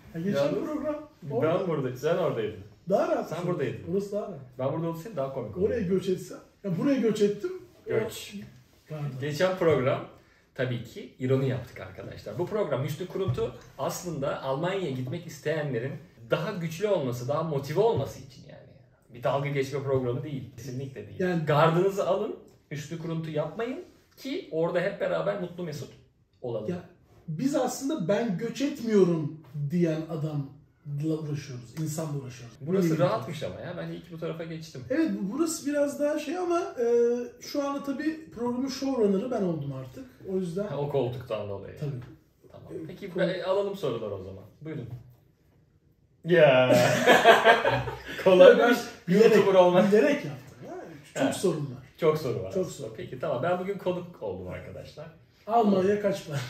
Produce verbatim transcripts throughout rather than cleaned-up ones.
Ya geçen Yalnız program Ben orada. buradaydım. Sen oradaydın. Daha rahat. Sen buradaydın. Orası daha rahat. Ben burada olsaydım daha komik olurdu. Oraya göç etsem. Ya buraya göç ettim. Göç. Pardon. Geçen program tabii ki ironi yaptık arkadaşlar. Bu program Hüsnü Kuruntu aslında Almanya'ya gitmek isteyenlerin daha güçlü olması, daha motive olması için yani. Bir dalga geçme programı değil. Kesinlikle değil. Yani- Gardınızı alın, Hüsnü Kuruntu yapmayın ki orada hep beraber mutlu mesut olalım. Ya biz aslında ben göç etmiyorum diyen adamla uğraşıyoruz. İnsanla uğraşıyoruz. Burası Böyle rahatmış ama ya. Ben iyi ki bu tarafa geçtim. Evet, bu- burası biraz daha şey ama e, şu anda tabii programın showrunner'ı ben oldum artık. O yüzden Ha, o koltuktan dolayı. tabii. Tamam. Evet, Peki kol- ben- alalım sorular o zaman. Buyurun. Ya. Kolaymış. YouTuber olmak. Bilerek yaptım. Ya. Çok Ha. sorun var. Çok soru var. Çok aslında. soru. Peki tamam. Ben bugün konuk oldum arkadaşlar. Almanya kaç para?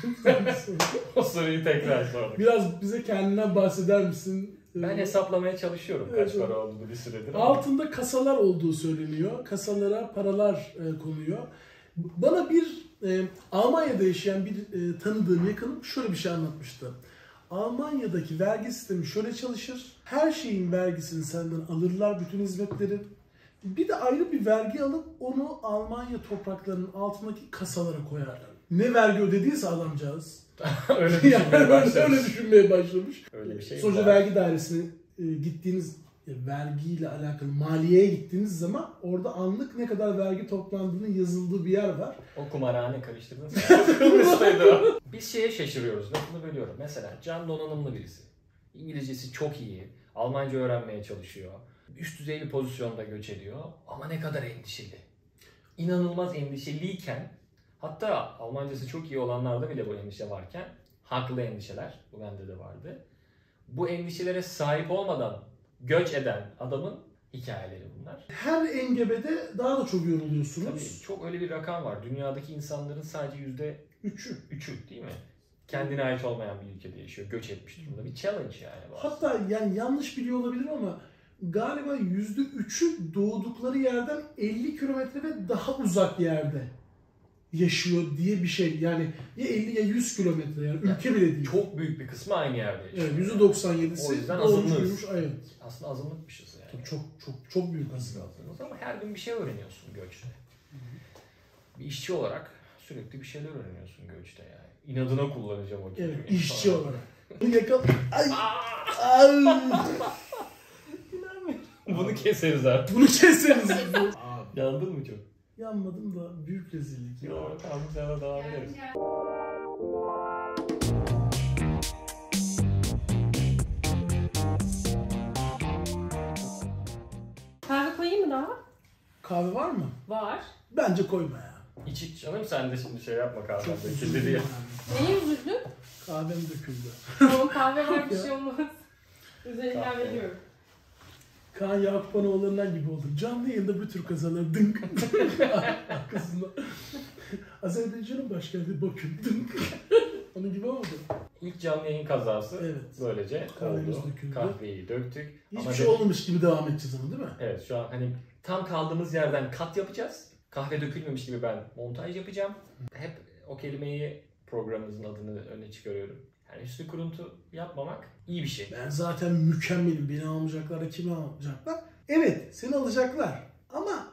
O soruyu tekrar sorduk. Biraz bize kendinden bahseder misin? Ben Ee, hesaplamaya çalışıyorum Evet, kaç evet. para olduğunu bir süredir. ama- Altında kasalar olduğu söyleniyor. Kasalara paralar e, konuyor. Bana bir e, Almanya'da yaşayan bir e, tanıdığım yakınım şöyle bir şey anlatmıştı. Almanya'daki vergi sistemi şöyle çalışır. Her şeyin vergisini senden alırlar, bütün hizmetleri. Bir de ayrı bir vergi alıp onu Almanya topraklarının altındaki kasalara koyarlar. Ne vergi ödediyse adamcağız. öyle Yani düşünmeye öyle, başlamış. öyle düşünmeye başlamış. Öyle bir şey Sonuçta var. vergi dairesine e, gittiğiniz e, vergiyle alakalı maliyeye gittiğiniz zaman orada anlık ne kadar vergi toplandığının yazıldığı bir yer var. O kumarhane karıştırdın sen. Kılmıştaydı o. Biz şeye şaşırıyoruz. Lafını bölüyorum. Mesela Can donanımlı birisi. İngilizcesi çok iyi. Almanca öğrenmeye çalışıyor. Üst düzey bir pozisyonda göç ediyor. Ama ne kadar endişeli. İnanılmaz endişeliyken, hatta Almancası çok iyi olanlarda bile bu endişe varken, haklı endişeler, bu bende de vardı. Bu endişelere sahip olmadan göç eden adamın hikayeleri bunlar. Her engebede daha da çok Tabii yoruluyorsunuz. çok öyle bir rakam var. Dünyadaki insanların sadece yüzde Üçü. üçü değil mi? Kendine ait olmayan bir ülkede yaşıyor. Göç etmiş durumda. Bir challenge yani bu. Hatta yani yanlış biliyor olabilir ama galiba yüzde üçü doğdukları yerden elli kilometre ve daha uzak yerde yaşıyor diye bir şey. Yani ya elli ya yüz kilometre yani ülke bile değil. Çok büyük bir kısmı aynı yerde yaşıyor. Evet, yüzde doksan yedisi O yüzden doğmuş, azınlığız. büyümüş, evet. Aslında azınlıkmışız yani. Çok çok çok büyük Nasıl aslında. azınlığız ama her gün bir şey öğreniyorsun göçte. Bir işçi olarak sürekli bir şeyler öğreniyorsun göçte yani. İnadına kullanacağım o kelimeyi. Evet, işçi falan. olarak. Bunu yakal... Ay! Ay! Bunu keseriz artık. Bunu keseriz. Abi, Yandın mı çok? yanmadım da büyük rezillik. Ya. Yok tamam sana devam ederiz. Kahve koyayım mı daha? Kahve var mı? Var. Bence koyma ya. İç iç canım sen de şimdi şey yapma Çok kahvende. üzüldüm Kirli diye. yani. Neye üzüldün? Kahvem döküldü. Tamam kahve var bir Ya. şey olmaz. Üzerinden Kahve. veriyorum. Kaan Yakupanoğulları'ndan gibi oldum. Canlı yayında bu tür kazalar dınk arkasında. Azerbaycan'ın başkenti Bakü dınk. Onun gibi oldu. İlk canlı yayın kazası Evet. böylece Kahvemiz oldu. döküldü. Kahveyi döktük. Hiçbir Ama şey de- olmamış gibi devam edeceğiz ama değil mi? Evet şu an hani tam kaldığımız yerden kat yapacağız. Kahve dökülmemiş gibi ben montaj yapacağım. Hep o kelimeyi programımızın adını öne çıkarıyorum. Yani Hüsnü Kuruntu yapmamak iyi bir şey. Ben zaten mükemmelim. Beni almayacaklar da kimi alacaklar? Evet, seni alacaklar. Ama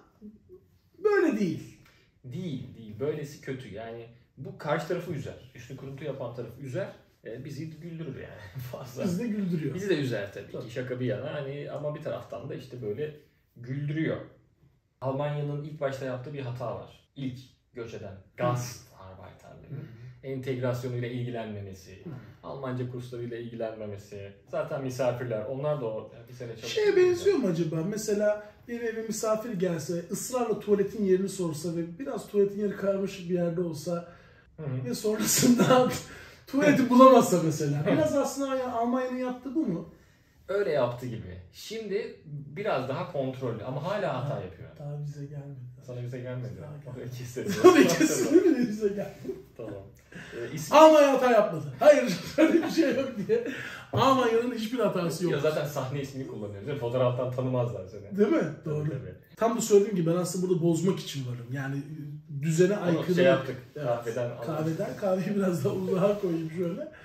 böyle değil. Değil, değil. Böylesi kötü. Yani bu karşı tarafı üzer. Hüsnü Kuruntu yapan tarafı üzer. E, bizi güldürür yani fazla. Bizi de güldürüyor. Bizi de üzer tabii, Tabii. ki şaka bir yana hani ama bir taraftan da işte böyle güldürüyor. Almanya'nın ilk başta yaptığı bir hata var. İlk göç eden Gastarbeiterlerin entegrasyonuyla ilgilenmemesi, Almanca kurslarıyla ilgilenmemesi. Zaten misafirler onlar da o bir sene çalışıyor. Şeye benziyor mu acaba? Mesela bir eve misafir gelse, ısrarla tuvaletin yerini sorsa ve biraz tuvaletin yeri karmaşık bir yerde olsa Hı hı. ve sonrasında tuvaleti bulamazsa mesela. Biraz aslında yani Almanya'nın yaptığı bu mu? Öyle yaptı gibi. Şimdi biraz daha kontrollü ama hala hata yapıyor. Daha bize gelmedi. Sana bize gelmedi. Daha gelmedi. Orayı keseriz. Tabii kesinlikle bile bize geldi. Tamam. Ee, ismi... Almanya hata yapmadı. Hayır, öyle bir şey yok diye. Almanya'nın hiçbir hatası yok. Ya zaten sahne ismini kullanıyoruz. değil mi? Fotoğraftan tanımazlar seni. Değil mi? Doğru. Tabii, tabii. Tam da söylediğim gibi ben aslında burada bozmak için varım. Yani düzene Onu aykırı. şey yaptık. Evet. Kahveden aldık. Kahveden kahveyi biraz daha uzağa koyayım şöyle.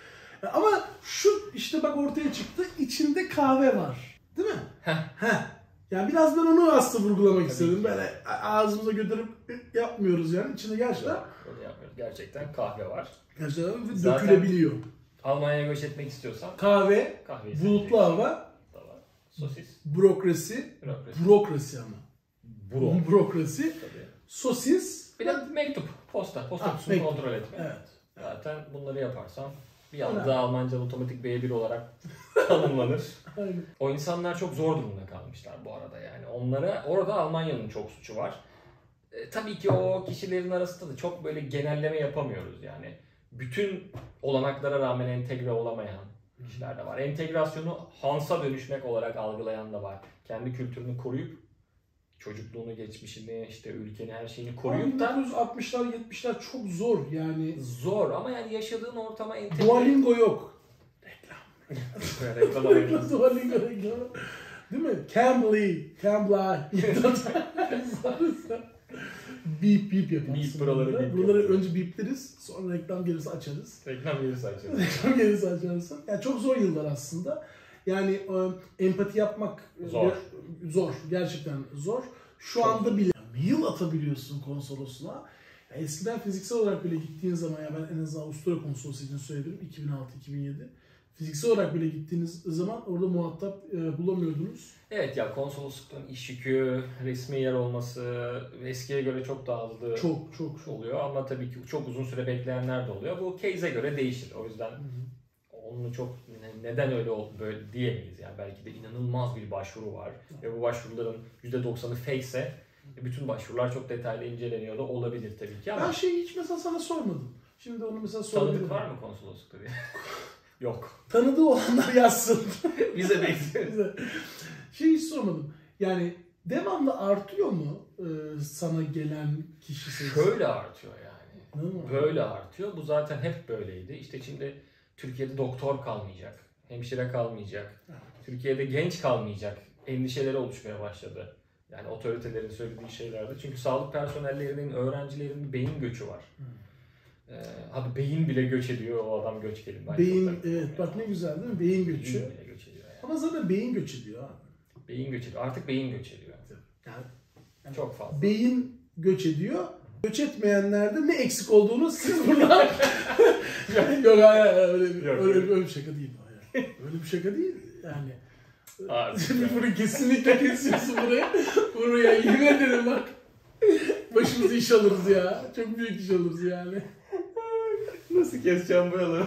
Ama şu işte bak ortaya çıktı. İçinde kahve var. Değil mi? Heh. Heh. Yani biraz ben onu aslında vurgulamak Tabii istedim. ki. Böyle ağzımıza götürüp yapmıyoruz yani. İçinde gerçekten Yok, öyle yapmıyoruz. Gerçekten kahve var. gerçekten Zaten- dökülebiliyor. Almanya'ya göç etmek istiyorsan Kahve, kahveyi bulutlu seçeceksin. hava, Da var. Sosis, bürokrasi, bürokrasi, bürokrasi ama. buro. Bürokrasi, Tabii. sosis. Bir de mektup, posta, posta Ah, kutusunu mektup. kontrol etme. Evet. Zaten bunları yaparsan bir Önemli. anda Almanca otomatik B bir olarak tanımlanır. Aynen. O insanlar çok zor durumda kalmışlar bu arada yani. Onlara orada Almanya'nın çok suçu var. E, tabii ki o kişilerin arasında da çok böyle genelleme yapamıyoruz yani. Bütün olanaklara rağmen entegre olamayan kişiler de var. Entegrasyonu Hans'a dönüşmek olarak algılayan da var. Kendi kültürünü koruyup çocukluğunu, geçmişini, işte ülkeni, her şeyini koruyup da bin dokuz yüz altmışlar yetmişler çok zor yani. zor ama yani yaşadığın ortama entegre... Duolingo yok. Reklam arıyoruz. Duolingo reklamı. Değil mi? Cambly, Cambly. Beep beep yaparsın. Beep, buraları burada. beep Buraları yaparız. önce beepleriz, sonra reklam gelirse açarız. Reklam yeri saçıyor. Reklam gelirse açarsın. Yani çok zor yıllar aslında. Yani e, empati yapmak Zor. e, zor. Gerçekten zor. Şu Çok anda bile mail atabiliyorsun konsolosluğa. Ya eskiden fiziksel olarak bile gittiğin zaman, ya ben en azından Avusturya konsolosu için söyledim iki bin altı iki bin yedi. Fiziksel olarak bile gittiğiniz zaman orada muhatap e, bulamıyordunuz. Evet ya, konsoloslukların iş yükü, resmi yer olması eskiye göre çok daha hızlı Çok çok çok. oluyor ama tabii ki çok uzun süre bekleyenler de oluyor. Bu case'e göre değişir. O yüzden Hı hı. onu çok neden öyle oldu böyle diyemeyiz yani. Belki de inanılmaz bir başvuru var ve bu başvuruların yüzde doksanı fake ise bütün başvurular çok detaylı inceleniyor da olabilir tabii ki ama Ben şeyi hiç mesela sana sormadım. Şimdi onu mesela sorabilirim. tanıdık var mı konsoloslukta diye? Yok. Tanıdığı olanlar yazsın. Bize bekliyor. Bize. Şey hiç sormadım. Yani devamlı artıyor mu e, sana gelen kişi sayısı? Şöyle artıyor yani. Değil mi? Böyle artıyor. Bu zaten hep böyleydi. İşte şimdi Türkiye'de doktor kalmayacak, hemşire kalmayacak, Evet. Türkiye'de genç kalmayacak endişeleri oluşmaya başladı. Yani otoritelerin söylediği şeylerde. Çünkü sağlık personellerinin, öğrencilerin beyin göçü var. Hmm. Ee, abi beyin bile göç ediyor, o adam göç kelime. Ben Beyin, çok takıldım evet yani. bak ne güzel değil mi? Beyin göçü. Beyin bile göç ediyor yani. Ama zaten beyin göç ediyor abi. Beyin göç ediyor. Artık beyin göç ediyor. Yani, yani Çok fazla. beyin göç ediyor. Göç etmeyenlerde ne eksik olduğunu siz buradan... Yok hayır hayır, öyle bir, Yok, öyle, yok. öyle bir şaka değil bu. Yani. Öyle bir şaka değil yani. Artık Şimdi yani. bunu kesinlikle kesiyorsun buraya. Buraya yemin ederim bak. Başımıza iş alırız ya. Çok büyük iş alırız yani. Nasıl keseceğim bu yolu?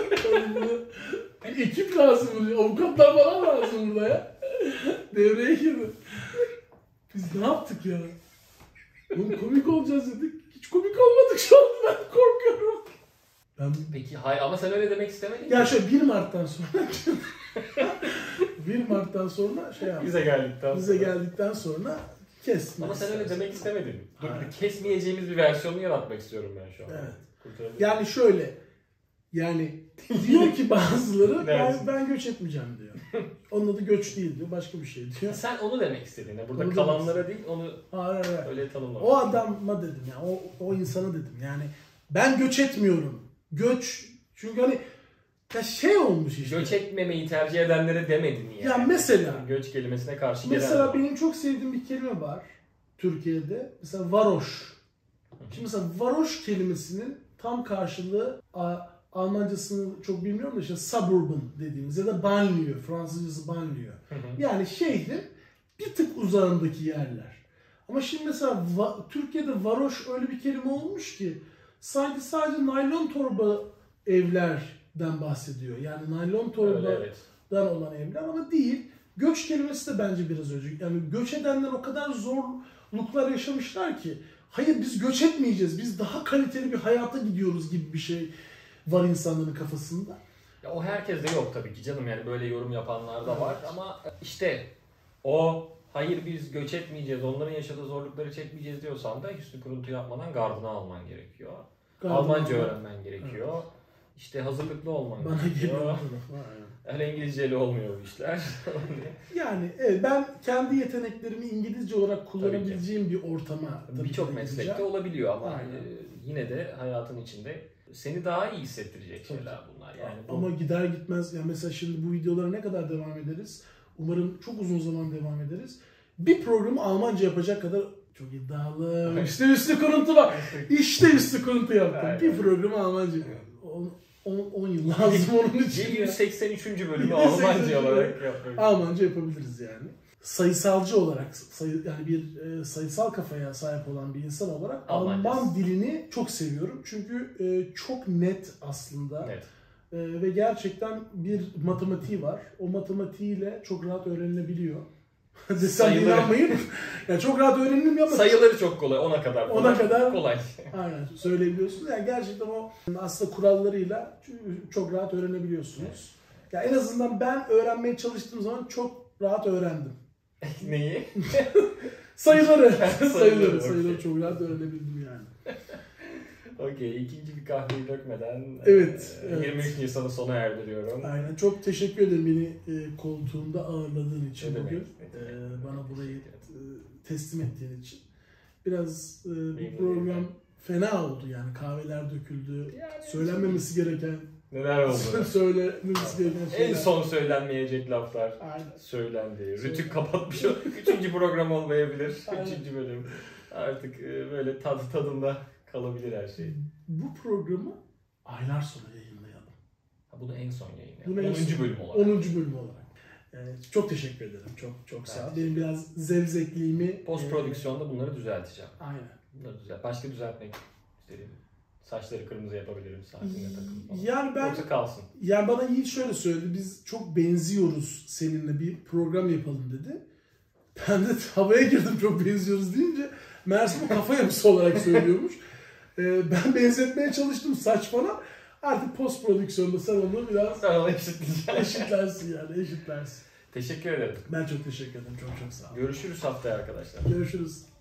Bir ekip lazım buraya. Avukatlar falan lazım burada ya. Devreye girdi. Biz ne yaptık ya? Oğlum komik olacağız dedik. Hiç komik olmadık şu anda, ben korkuyorum. Ben... Peki hayır ama sen öyle demek istemedin Ya ki. şöyle bir Mart'tan sonra bir Mart'tan sonra şey yaptık. Bize geldikten Bize sonra. geldikten sonra kesme. Ama sen öyle demek istemedin. Dur, Hayır. kesmeyeceğimiz bir versiyonunu yaratmak istiyorum ben şu an. Evet. Kurtarabilir. Yani şöyle, yani diyor ki bazıları ben, Neredesin? ben göç etmeyeceğim diyor. Onun adı göç değil diyor, başka bir şey diyor. Sen onu demek istedin. Burada Onu kalanlara değil, onu Hayır hayır. öyle tanımlamak. O adama dedim ya, o, o insana dedim yani ben göç etmiyorum. Göç, çünkü hani ya şey olmuş işte. Göç etmemeyi tercih edenlere demedin yani. Ya mesela- Göç kelimesine karşı Mesela gelenler. benim çok sevdiğim bir kelime var Türkiye'de. Mesela varoş. Şimdi mesela varoş kelimesinin tam karşılığı a, Almancasını çok bilmiyorum da işte suburban dediğimiz ya da banlieue, Fransızcası banlieue. Hı hı. Yani şehrin bir tık uzağındaki yerler. Ama şimdi mesela va- Türkiye'de varoş öyle bir kelime olmuş ki sanki sadece naylon torba evlerden bahsediyor. Yani naylon torbadan Öyle, evet. olan evler ama değil. Göç kelimesi de bence biraz önce. Yani göç edenler o kadar zorluklar yaşamışlar ki hayır biz göç etmeyeceğiz. Biz daha kaliteli bir hayata gidiyoruz gibi bir şey var insanların kafasında. Ya o herkeste yok tabii ki canım, yani böyle yorum yapanlar da Evet. var ama işte o hayır biz göç etmeyeceğiz, onların yaşadığı zorlukları çekmeyeceğiz diyorsan da üstü kuruntu yapmadan gardını alman gerekiyor. Galiba Almanca öğrenmen gerekiyor. İşte hazırlıklı olman bana gerekiyor. geliyor. Öyle İngilizceyle olmuyor bu işler. Yani evet, ben kendi yeteneklerimi İngilizce olarak kullanabileceğim bir ortama tabii ki Birçok de meslekte gireceğim. olabiliyor ama Aynen. e, yine de hayatın içinde seni daha iyi hissettirecek Tabii. şeyler bunlar. Yani bu... Ama gider gitmez, yani mesela şimdi bu videolara ne kadar devam ederiz? Umarım çok uzun zaman devam ederiz. Bir programı Almanca yapacak kadar çok iddialı. İşte üstü kuruntu var. İşte üstü kuruntu yaptım. Aynen. Bir programı Almanca. on yıl lazım onun için. yedi yüz seksen üçüncü bölümü yedi yüz seksen Almanca üçüncü olarak yapıyoruz. Almanca yapabiliriz yani. Sayısalcı olarak, sayı, yani bir e, sayısal kafaya sahip olan bir insan olarak Almancası. Alman dilini çok seviyorum. Çünkü e, çok net aslında. Evet. E, ve gerçekten bir matematiği var. O matematiğiyle çok rahat öğrenilebiliyor. Desem Sayıları. inanmayın. Yani çok rahat öğrenilmiyor ama Sayıları çok kolay, ona kadar kolay. Ona kadar- kolay. aynen söyleyebiliyorsunuz. Yani gerçekten o aslında kurallarıyla çok rahat öğrenebiliyorsunuz. Ya en azından ben öğrenmeye çalıştığım zaman çok rahat öğrendim. Neyi? Sayıları, Sayıları, sayıları, okey. sayıları çok rahat öğrenebildim yani. Okey, ikinci bir kahveyi dökmeden Evet, e, evet. yirmi üç Nisan'ı sona erdiriyorum. Aynen. Çok teşekkür ederim beni e, koltuğunda ağırladığın için Ne demek, bugün. ne demek. E, bana burayı e, teslim ettiğin için. Biraz e, bu Memnun program değilim. fena oldu yani. Kahveler döküldü. Yani Söylenmemesi gereken, neler oldu? söylenmemesi gereken şeyler. En son söylenmeyecek laflar Aynen. söylendi. Rütük kapatmış o. Üçüncü program olmayabilir. Aynen. Üçüncü bölüm. Artık e, böyle tadı tadında kalabilir her şey. Bu programı aylar sonra yayınlayalım. Ha, bunu en son yayınlayalım. Bunu en onuncu son- bölüm olarak. onuncu bölüm olarak. Yani çok teşekkür ederim. Çok çok sağ ol. Evet. Benim biraz zevzekliğimi... Post prodüksiyonda bunları düzelteceğim. Aynen. Bunları düzelt. Başka düzeltmek isterim. Saçları kırmızı yapabilirim. Saatine takılıp falan. Yani ben... Yoksa kalsın. Yani bana Yiğit şöyle söyledi, biz çok benziyoruz seninle, bir program yapalım dedi. Ben de havaya girdim çok benziyoruz deyince, meğerse bu kafa yapısı olarak söylüyormuş. Ee, ben benzetmeye çalıştım saç falan. Artık post prodüksiyonda sen onu biraz Sen ona eşitleyeceğim. eşitlersin yani, eşitlersin. Teşekkür ederim. Ben çok teşekkür ederim, çok çok sağ ol. Görüşürüz haftaya arkadaşlar. Görüşürüz.